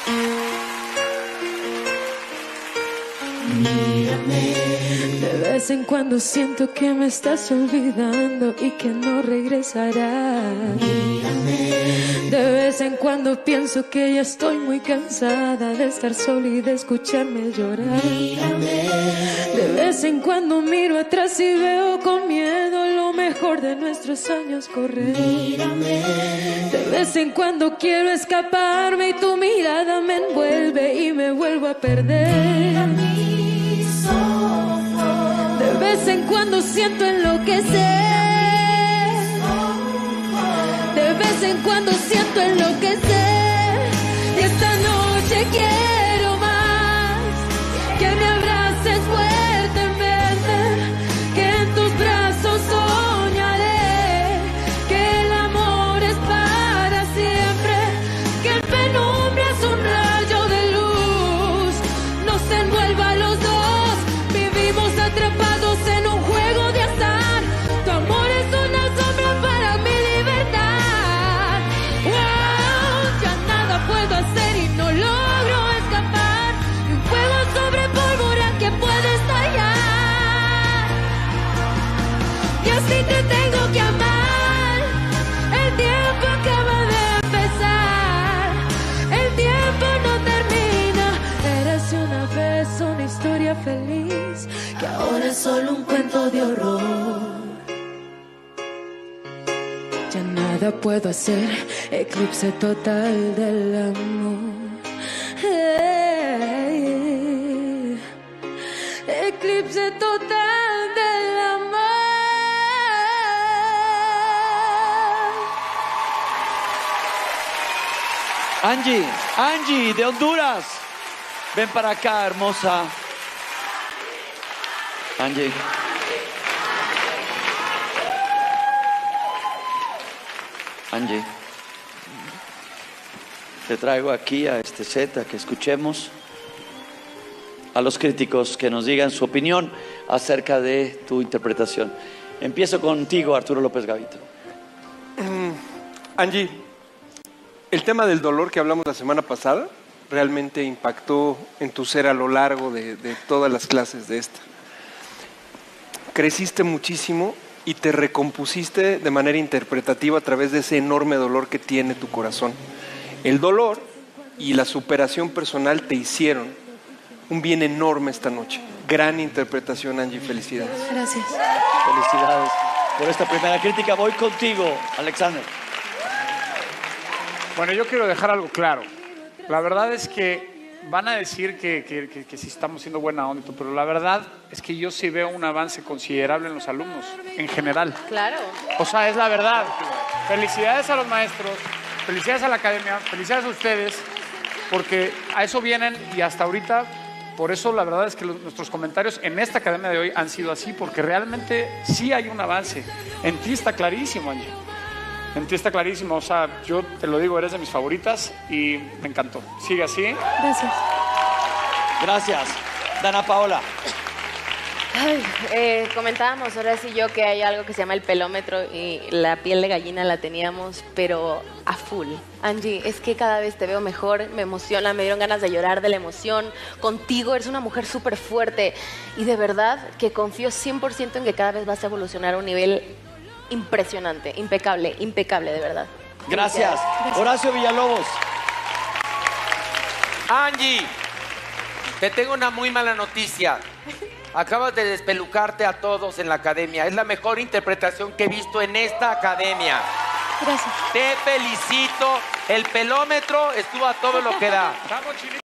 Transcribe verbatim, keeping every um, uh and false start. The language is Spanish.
Mírame. De vez en cuando siento que me estás olvidando y que no regresarás. Mírame. De vez en cuando pienso que ya estoy muy cansada de estar sola y de escucharme llorar. Mírame. De vez en cuando miro atrás y veo con miedo lo mejor de nuestros años correr. Mírame. De vez en cuando quiero escaparme y tu mirada me envuelve y me vuelvo a perder. De vez en cuando siento enloquecer. De vez en cuando siento enloquecer. Y esta noche quiero más. Que me abraces fuertemente. Que en tus brazos soñaré. Que el amor es para siempre. Que en penumbra es un rayo de luz. Nos envuelva a los dos. Vivimos atrapados en un juego de azar. Tu amor es una sombra para mi libertad. Wow, ya nada puedo hacer y no logro escapar de un fuego sobre pólvora que puede estallar. Y así te tengo que amar. El tiempo acaba de empezar. El tiempo no termina. Eres una vez una historia feliz que ahora es solo un cuento de horror. Ya nada puedo hacer, eclipse total del amor. Hey, eclipse total del amor. Angie, Angie de Honduras. Ven para acá, hermosa. Angie. Angie. Te traigo aquí a este set a que escuchemos a los críticos que nos digan su opinión acerca de tu interpretación. Empiezo contigo, Arturo López Gavito. Angie, el tema del dolor que hablamos la semana pasada realmente impactó en tu ser a lo largo de, de todas las clases de esta. Creciste muchísimo y te recompusiste de manera interpretativa a través de ese enorme dolor que tiene tu corazón. El dolor y la superación personal te hicieron un bien enorme esta noche. Gran interpretación, Angie, felicidades. Gracias. Felicidades por esta primera crítica. Voy contigo, Alexander. Bueno, yo quiero dejar algo claro. La verdad es que van a decir que, que, que, que sí estamos siendo buena onda, pero la verdad es que yo sí veo un avance considerable en los alumnos, en general. Claro. O sea, es la verdad. Felicidades a los maestros, felicidades a la academia, felicidades a ustedes, porque a eso vienen y hasta ahorita, por eso la verdad es que los, nuestros comentarios en esta academia de hoy han sido así, porque realmente sí hay un avance. En ti está clarísimo, Angie. En ti está clarísimo, o sea, yo te lo digo, eres de mis favoritas y me encantó. Sigue así. Gracias. Gracias. Dana Paola. Ay, eh, comentábamos ahora sí yo que hay algo que se llama el pelómetro y la piel de gallina la teníamos, pero a full. Angie, es que cada vez te veo mejor, me emociona, me dieron ganas de llorar de la emoción. Contigo eres una mujer súper fuerte y de verdad que confío cien por ciento en que cada vez vas a evolucionar a un nivel impresionante, impecable, impecable, de verdad. Gracias. Gracias. Horacio Villalobos. Angie, te tengo una muy mala noticia. Acabas de despelucarte a todos en la academia. Es la mejor interpretación que he visto en esta academia. Gracias. Te felicito. El pelómetro estuvo a todo lo que da.